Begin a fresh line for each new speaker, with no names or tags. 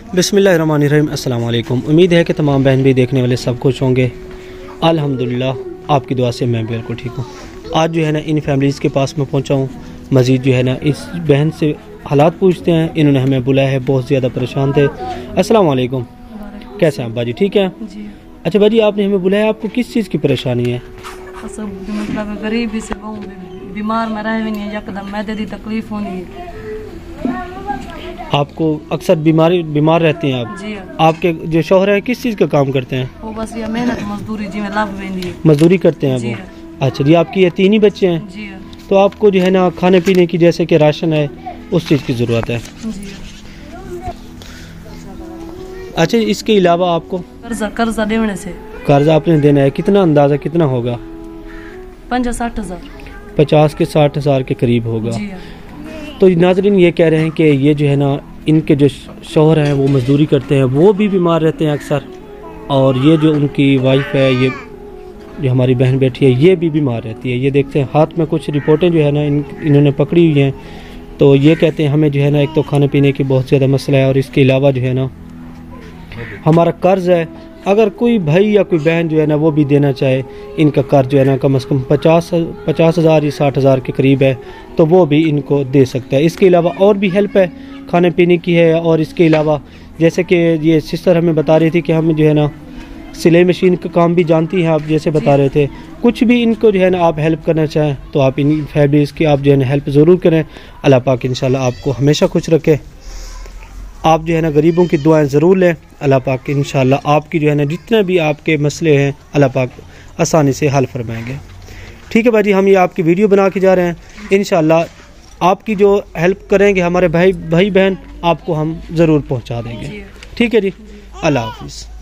बिस्मिल्लाहिर्रहमानिर्रहीम। अस्सलाम वालेकुम। उम्मीद है कि तमाम बहन भी देखने वाले सब खुश होंगे। अल्हम्दुलिल्लाह आपकी दुआ से मैं बिल्कुल ठीक हूँ। आज जो है ना इन फैमिलीज़ के पास मैं पहुँचा हूँ। मज़ीद जो है ना इस बहन से हालात पूछते हैं। इन्होंने हमें बुलाया है, बहुत ज़्यादा परेशान थे। अस्सलाम वालेकुम, कैसे हैं आप बाजी? ठीक है
जी।
अच्छा बाजी, आपने हमें बुलाया, आपको किस चीज़ की परेशानी है?
मतलब गरीबी से बीमार में रह भी नहीं, यकदम मैदे की तकलीफ होनी है।
आपको अक्सर बीमार रहती हैं आप?
जी।
आपके जो शौहर है किस चीज़ का काम करते हैं?
वो बस ये मेहनत मजदूरी जी में लाभ वेंदी है।
मजदूरी करते हैं वो? अच्छा जी। आपकी ये 3 ही बच्चे हैं?
जी।
तो आपको जो है ना खाने पीने की, जैसे कि राशन है, उस चीज़ की ज़रूरत है।
जी।
अच्छा, इसके अलावा आपको
कर्जा देने से
कर्जा आपने देना है, कितना अंदाज़ा कितना होगा?
50-60 हज़ार।
50 के 60 हज़ार के करीब होगा।
जी।
तो नाज़रीन ये कह रहे हैं कि ये जो है ना इनके जो शौहर हैं वो मजदूरी करते हैं, वो भी बीमार रहते हैं अक्सर, और ये जो उनकी वाइफ है, ये जो हमारी बहन बैठी है, ये भी बीमार रहती है। ये देखते हैं हाथ में कुछ रिपोर्टें जो है ना इन्होंने पकड़ी हुई हैं। तो ये कहते हैं हमें जो है ना एक तो खाने पीने की बहुत ज़्यादा मसला है, और इसके अलावा जो है ना हमारा कर्ज है। अगर कोई भाई या कोई बहन जो है ना वो भी देना चाहे, इनका कर्ज जो है ना कम से कम 50 हज़ार या 60 हज़ार के करीब है, तो वो भी इनको दे सकता है। इसके अलावा और भी हेल्प है, खाने पीने की है। और इसके अलावा जैसे कि ये सिस्टर हमें बता रही थी कि हम जो है ना सिलाई मशीन का काम भी जानती हैं आप, जैसे बता रहे थे। कुछ भी इनको जो है ना आप हेल्प करना चाहें तो आप इन फैमिलीज़ की आप जो है ना हेल्प ज़रूर करें। अल्लाह पाक इंशाल्लाह आपको हमेशा खुश रखे। आप जो है ना गरीबों की दुआएं ज़रूर लें। अल्लाह पाक इंशाल्लाह आपकी जो है ना जितने भी आपके मसले हैं अल्लाह पाक आसानी से हल फरमाएंगे। ठीक है भाई जी, हम ये आपकी वीडियो बना के जा रहे हैं। इंशाल्लाह आपकी जो हेल्प करेंगे हमारे भाई बहन, आपको हम ज़रूर पहुंचा देंगे। ठीक है जी, अल्लाह हाफिज़।